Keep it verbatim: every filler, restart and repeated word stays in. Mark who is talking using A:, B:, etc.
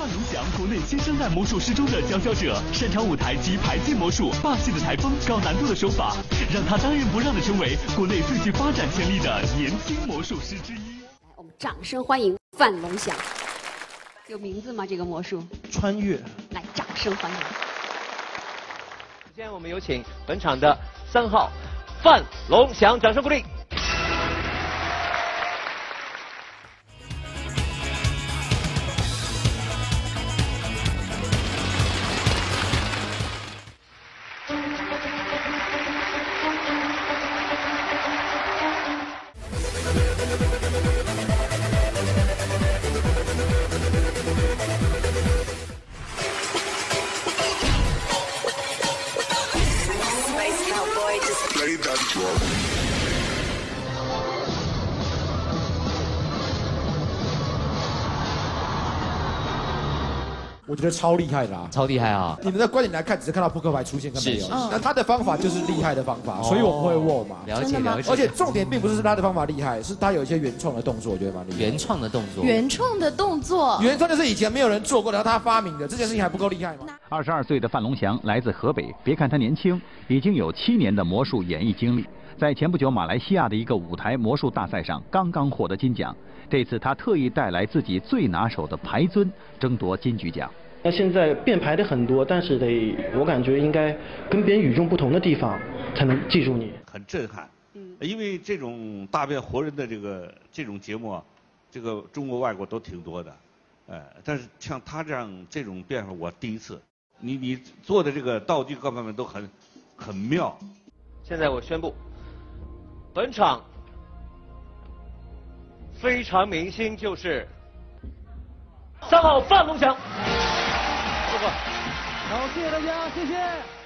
A: 范龙翔，国内新生代魔术师中的佼佼者，擅长舞台及排技魔术，霸气的台风，高难度的手法，让他当仁不让的成为国内最具发展潜力的年轻魔术师之一。
B: 来，我们掌声欢迎范龙翔。有名字吗？这个魔术？
C: 穿越。
B: 来，掌声欢迎。
D: 首先，我们有请本场的三号范龙翔，掌声鼓励。
C: 我觉得超厉害的啊，
E: 超厉害啊！
C: 你们的观点来看，只是看到扑克牌出现跟没有，那他的方法就是厉害的方法，所以我们会握嘛。
E: 了解了解。
C: 而且重点并不是他的方法厉害，是他有一些原创的动作，我觉得蛮厉害。
E: 原创的动作。
F: 原创的动作。
C: 原创就是以前没有人做过的，然后他发明的，这件事情还不够厉害吗？
G: 二十二岁的范龙翔来自河北，别看他年轻，已经有七年的魔术演艺经历。在前不久马来西亚的一个舞台魔术大赛上，刚刚获得金奖。这次他特意带来自己最拿手的牌尊，争夺金曲奖。
H: 那现在变牌的很多，但是得我感觉应该跟别人与众不同的地方，才能记住你。
I: 很震撼，嗯，因为这种大变活人的这个这种节目啊，这个中国外国都挺多的，呃，但是像他这样这种变化，我第一次。你你做的这个道具各方面都很很妙。
D: 现在我宣布，本场非常明星就是三号范龙翔。
C: 好，谢谢大家，谢谢。